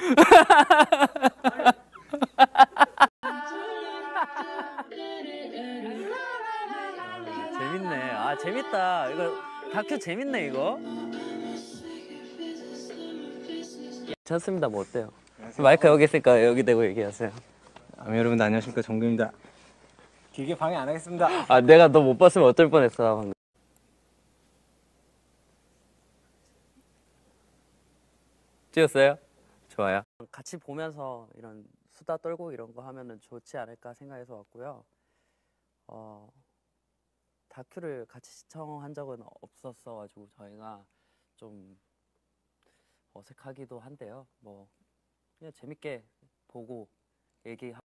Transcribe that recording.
재밌네. 아, 재밌다. 이거 다큐 재밌네, 이거. 괜찮습니다. 뭐 어때요? 안녕하세요. 마이크 여기 있으니까 여기 대고 얘기하세요. 여러분들 안녕하십니까, 정규입니다. 길게 방해 안 하겠습니다. 아, 내가 너 못 봤으면 어쩔 뻔했어 방금. 찍었어요? 좋아요. 같이 보면서 이런 수다 떨고 이런 거 하면은 좋지 않을까 생각해서 왔고요. 다큐를 같이 시청한 적은 없었어가지고 저희가 좀 어색하기도 한데요. 뭐 그냥 재밌게 보고 얘기하고